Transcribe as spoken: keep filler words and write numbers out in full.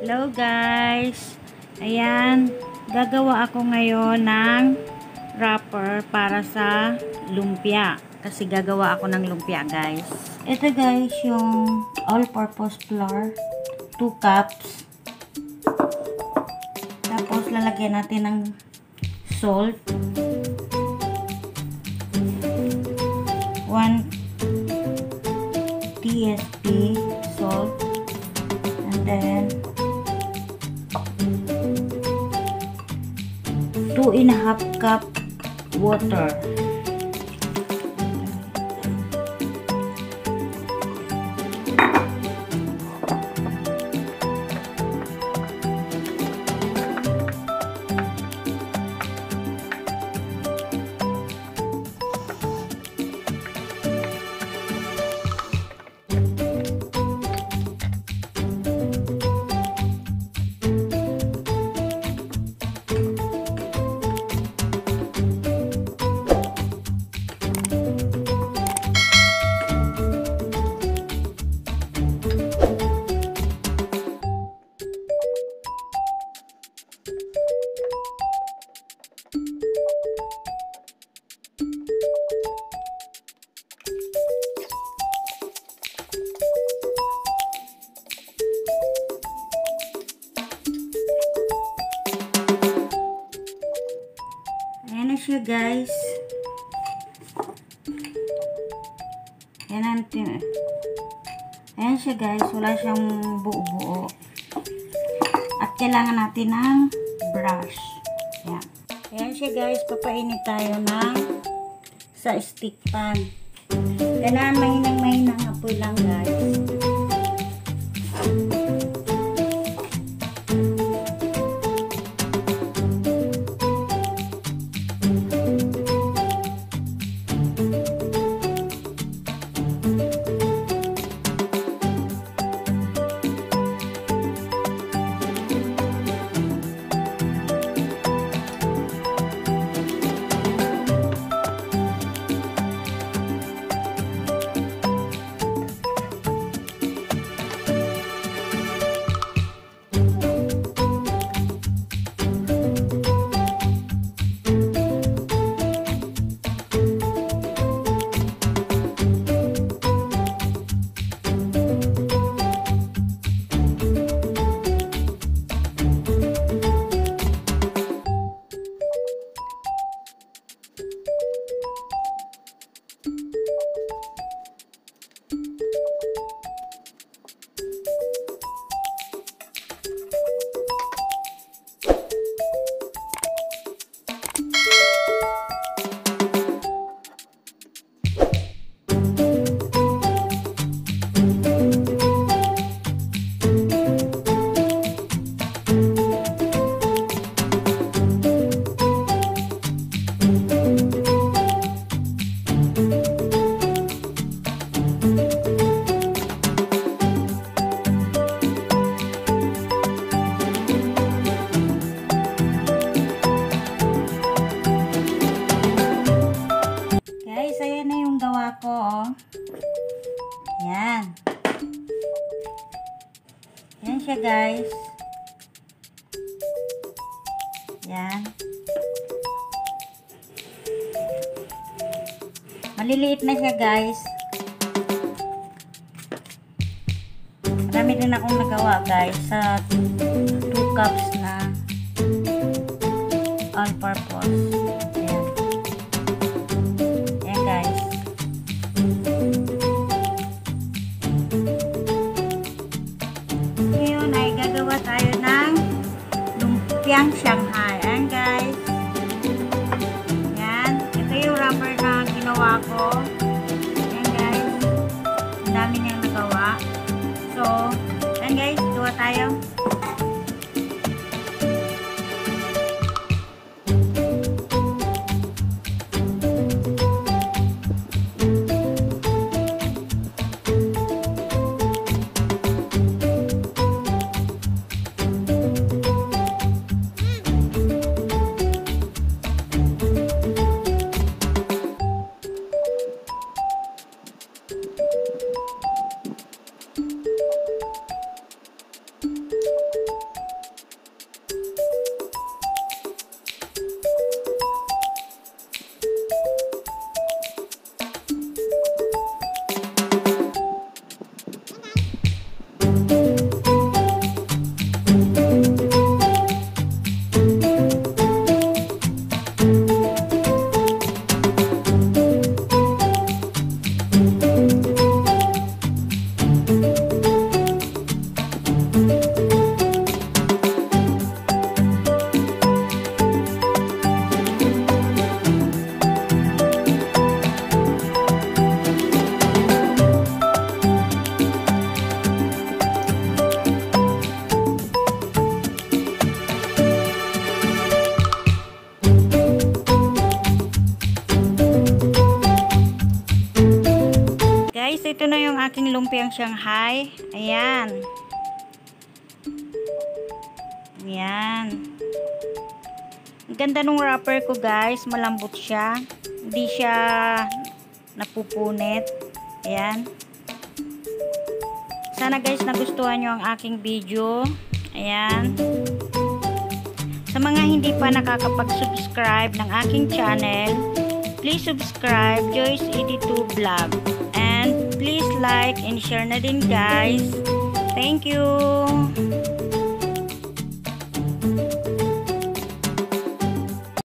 Hello guys! Ayan, gagawa ako ngayon ng wrapper para sa lumpia. Kasi gagawa ako ng lumpia guys. Ito guys, yung all-purpose flour. two cups. Tapos lalagyan natin ng salt. one teaspoon salt. And then two and a half cup water. Ayan na siya guys. Ayan natin. Ayan siya guys. Wala siyang buo-buo. At kailangan natin ng brush. Ayan. Ayan siya guys. Papainit tayo ng sa stick pan. Kailangan mahinang-mahinang apoy lang guys. Ko, oh. Yan. Yan siya, guys. Yan. Maliliit na siya, guys. Marami din akong nagawa, guys, sa two cups na all-purpose. Ayan. Ayan, guys. Ngayon ay gagawa tayo ng lumpiang Shanghai. Ayan guys. Ayan. Ito yung wrapper na ginawa ko. Ayan guys. Ang dami niyang nagawa. So, ayan guys. Gawa tayo. ito na yung aking lumpiang Shanghai. Ayan. Ayan. Ang ganda nung wrapper ko guys. Malambot siya. Hindi siya napupunit. Ayan. Sana guys nagustuhan nyo ang aking video. Ayan. Sa mga hindi pa nakakapag-subscribe ng aking channel, please subscribe Joyce eighty-two Vlog. And please like and share na din guys. Thank you.